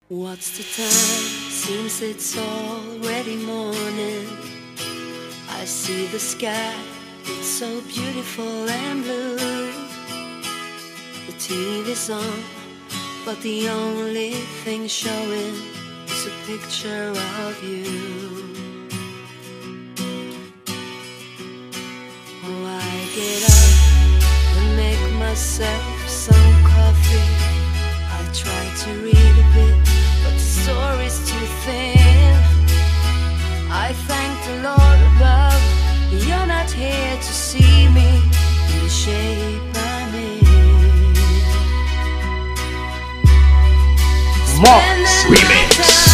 What's the time? Seems it's already morning. I see the sky, it's so beautiful and blue. The TV's on, but the only thing showing is a picture of you. Oh, I get up and make myself some coffee. I try to read a bit, but the story's too thin. I thank the Lord above, you're not here to see me in the shape I'm in. Marks Remix.